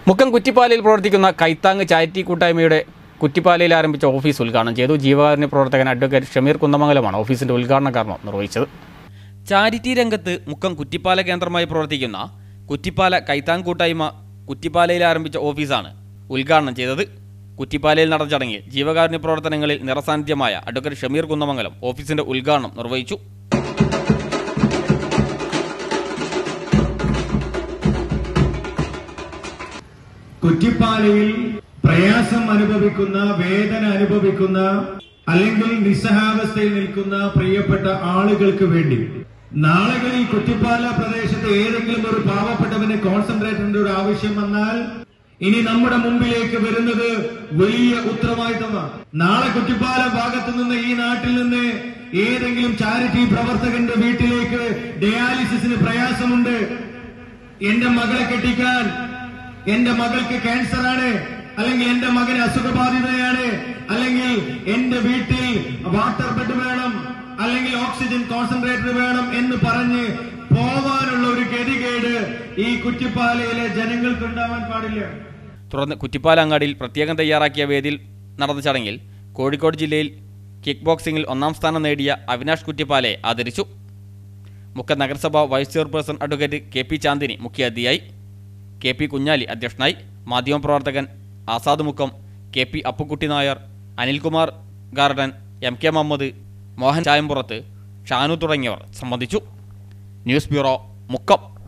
മുക്കം കുറ്റിപ്പാലയിൽ പ്രവർത്തിക്കുന്ന കൈത്താങ് ചാരിറ്റി കൂട്ടായ്മയുടെ കുറ്റിപ്പാലയിൽ ആരംഭിച്ച ഓഫീസ് ഉദ്ഘാടനം ചെയ്തു. ജീവകാരുണ്യ പ്രവർത്തകൻ അഡ്വക്കേറ്റ് ഷമീർ കുന്നമംഗലമാണ് ഓഫീസിന്റെ ഉദ്ഘാടന കർമ്മം നിർവഹിച്ചത്. ചാരിറ്റി രംഗത്ത് മുക്കം കുറ്റിപ്പാല കേന്ദ്രമായി പ്രവർത്തിക്കുന്ന കുറ്റിപ്പാല കൈത്താങ് കൂട്ടായ്മ കുറ്റിപ്പാലയിൽ ആരംഭിച്ച ഓഫീസാണ് ഉദ്ഘാടനം ചെയ്തത്. കുറ്റിപ്പാലയിൽ നടന്ന ചടങ്ങിൽ ജീവകാരുണ്യ പ്രവർത്തനങ്ങളിൽ നിറസാന്നിധ്യമായ അഡ്വക്കേറ്റ് ഷമീർ കുന്നമംഗലം ഓഫീസിന്റെ ഉദ്ഘാടനം നിർവഹിച്ചു. കുറ്റിപ്പാലയിൽ പ്രയാസം അനുഭവിക്കുന്ന, വേദന അനുഭവിക്കുന്ന, അല്ലെങ്കിൽ നിസ്സഹാവസ്ഥയിൽ നിൽക്കുന്ന പ്രിയപ്പെട്ട ആളുകൾക്ക് വേണ്ടി നാളുകളിൽ കുറ്റിപ്പാല പ്രദേശത്ത് ഏതെങ്കിലും ഒരു പാവപ്പെട്ടവന് കോൺസെൻട്രേറ്ററിന്റെ ഒരു ആവശ്യം വന്നാൽ ഇനി നമ്മുടെ മുമ്പിലേക്ക് വരുന്നത് വലിയ ഉത്തരവാദിത്തമാണ്. നാളെ കുറ്റിപ്പാല ഭാഗത്തു നിന്ന്, ഈ നാട്ടിൽ നിന്ന് ഏതെങ്കിലും ചാരിറ്റി പ്രവർത്തകന്റെ വീട്ടിലേക്ക് ഡയാലിസിസിന് പ്രയാസമുണ്ട്, എന്റെ മകളെ കെട്ടിക്കാൻ, എന്റെ മകൾക്ക് ക്യാൻസറാണ്, അല്ലെങ്കിൽ എന്റെ മകന് അസുഖബാധിതയാണ്, അല്ലെങ്കിൽ എന്റെ വീട്ടിൽ വാട്ടർ ബെഡ് വേണം, അല്ലെങ്കിൽ ഓക്സിജൻ കോൺസെൻട്രേറ്റർ വേണം എന്ന് പറഞ്ഞ് പോവാനുള്ള ഒരു ഗതികേട് ഈ കുറ്റിപ്പാലയിലെ ജനങ്ങൾക്ക് ഉണ്ടാവാൻ പാടില്ല. തുടർന്ന് കുറ്റിപ്പാല അങ്ങാടിയിൽ പ്രത്യേകം തയ്യാറാക്കിയ വേദിയിൽ നടന്ന ചടങ്ങിൽ കോഴിക്കോട് ജില്ലയിൽ കിക്ക് ബോക്സിംഗിൽ 1ാം സ്ഥാനം നേടിയ അവിനാഷ് കുറ്റിപ്പാലയെ ആദരിച്ചു. മുക്കം നഗരസഭ vice chairperson advocate K P. Chandini മുഖ്യാതിഥിയായി. കെ.പി. കുഞ്ഞാലി അധ്യക്ഷനായി. മാധ്യമപ്രവർത്തകൻ ആസാദ് മുക്കം, കെ.പി. അപ്പുക്കുട്ടി നായർ, അനിൽകുമാർ ഗാർഡൻ, എം.കെ. മുഹമ്മദ്, മോഹൻ ചായമ്പുറത്ത്, ഷാനു തുടങ്ങിയവർ സംബന്ധിച്ചു. News bureau, Mukkam.